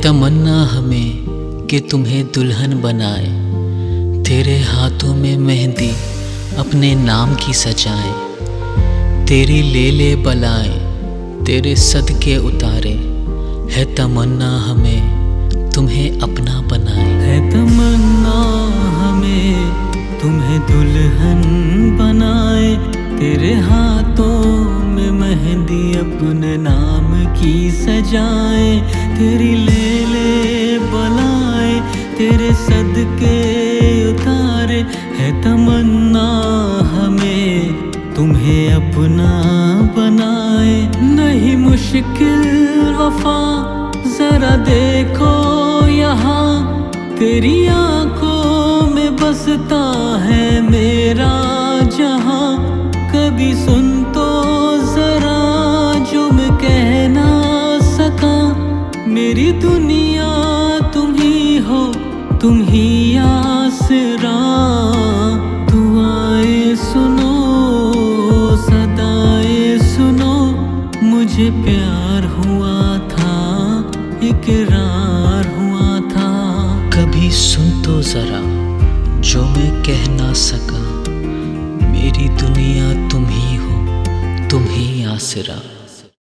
तमन्ना हमें कि तुम्हें दुल्हन बनाए, तेरे हाथों में मेहंदी अपने नाम की सजाए। तेरी ले ले बलाएं तेरे सदके उतारे, है तमन्ना हमें तुम्हें अपना बनाए। है तमन्ना हमें तुम्हें दुल्हन बनाए, तेरे हाथों में मेहंदी अपने नाम की सजाए। तेरी ले ले बलाए तेरे सदके उतारे, है तमन्ना हमें तुम्हें अपना बनाए। नहीं मुश्किल वफा जरा देखो यहाँ, तेरी आंखों में बसता है मेरा जहां। कभी सुन तो जरा जो मैं कह ना सका, मेरी दुनिया तुम ही हो, तुम ही आसरा। दुआएं सुनो सदाएं सुनो, मुझे प्यार हुआ था इकरार हुआ था। कभी सुन तो जरा जो मैं कह ना सका, मेरी दुनिया तुम ही हो, तुम ही आसरा।